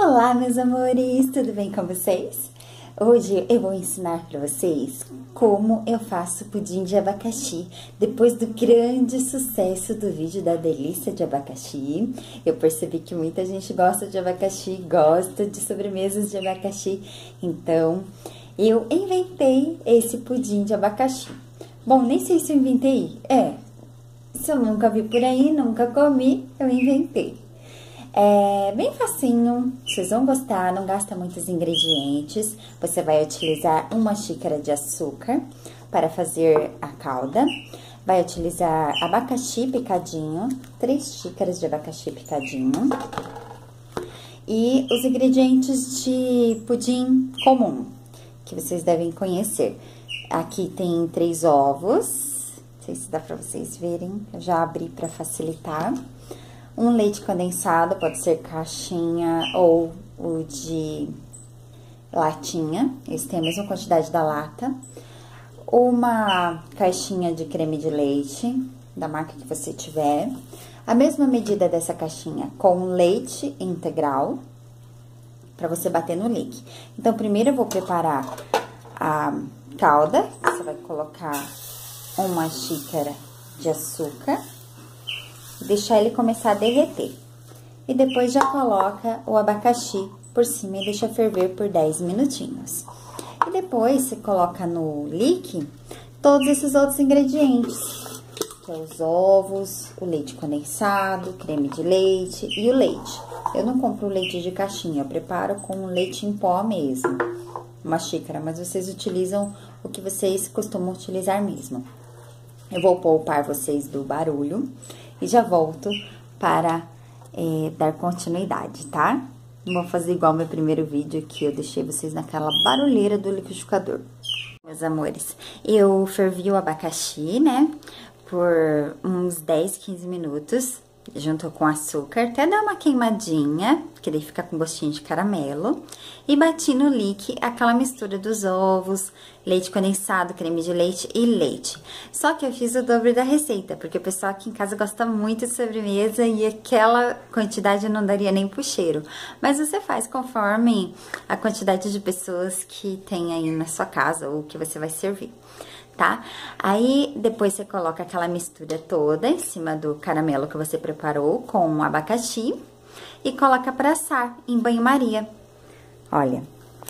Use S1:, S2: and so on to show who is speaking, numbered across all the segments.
S1: Olá, meus amores, tudo bem com vocês? Hoje eu vou ensinar para vocês como eu faço pudim de abacaxi. Depois do grande sucesso do vídeo da delícia de abacaxi, eu percebi que muita gente gosta de abacaxi, gosta de sobremesas de abacaxi. Então, eu inventei esse pudim de abacaxi. Bom, nem sei se eu inventei. Se eu nunca vi por aí, nunca comi, eu inventei. É bem facinho, vocês vão gostar, não gasta muitos ingredientes. Você vai utilizar uma xícara de açúcar para fazer a calda. Vai utilizar abacaxi picadinho, 3 xícaras de abacaxi picadinho. E os ingredientes de pudim comum, que vocês devem conhecer. Aqui tem 3 ovos, não sei se dá para vocês verem, eu já abri para facilitar. Um leite condensado, pode ser caixinha ou o de latinha, esse tem a mesma quantidade da lata. Uma caixinha de creme de leite, da marca que você tiver. A mesma medida dessa caixinha com leite integral, para você bater no ligue. Então, primeiro eu vou preparar a calda, você vai colocar uma xícara de açúcar. Deixar ele começar a derreter. E depois já coloca o abacaxi por cima e deixa ferver por 10 minutinhos. E depois você coloca no lique todos esses outros ingredientes, que é os ovos, o leite condensado, creme de leite e o leite. Eu não compro leite de caixinha, eu preparo com leite em pó mesmo, uma xícara, mas vocês utilizam o que vocês costumam utilizar mesmo. Eu vou poupar vocês do barulho e já volto para dar continuidade, tá? Não vou fazer igual meu primeiro vídeo que eu deixei vocês naquela barulheira do liquidificador. Meus amores, eu fervi o abacaxi, né, por uns 10, 15 minutos, junto com açúcar, até dar uma queimadinha, que daí fica com gostinho de caramelo. E bati no lique aquela mistura dos ovos, leite condensado, creme de leite e leite. Só que eu fiz o dobro da receita, porque o pessoal aqui em casa gosta muito de sobremesa e aquela quantidade não daria nem pro cheiro. Mas você faz conforme a quantidade de pessoas que tem aí na sua casa ou que você vai servir. Tá? Aí, depois você coloca aquela mistura toda em cima do caramelo que você preparou com o abacaxi e coloca para assar em banho-maria. Olha,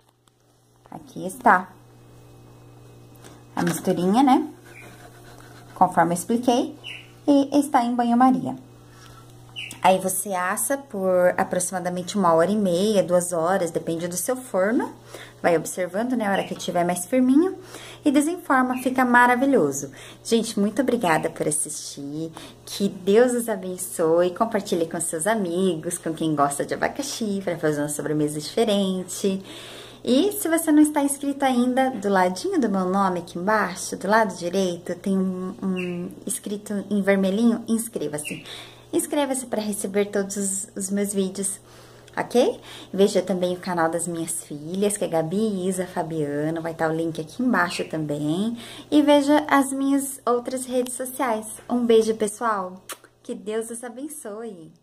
S1: aqui está a misturinha, né? Conforme eu expliquei, e está em banho-maria. Aí você assa por aproximadamente 1h30, 2 horas, depende do seu forno. Vai observando, né, a hora que tiver mais firminho. E desenforma, fica maravilhoso. Gente, muito obrigada por assistir. Que Deus os abençoe. Compartilhe com seus amigos, com quem gosta de abacaxi, para fazer uma sobremesa diferente. E se você não está inscrito ainda, do ladinho do meu nome aqui embaixo, do lado direito, tem um escrito em vermelhinho, inscreva-se. Inscreva-se para receber todos os meus vídeos, ok? Veja também o canal das minhas filhas, que é Gabi, Isa, Fabiana, vai estar o link aqui embaixo também. E veja as minhas outras redes sociais. Um beijo, pessoal. Que Deus os abençoe.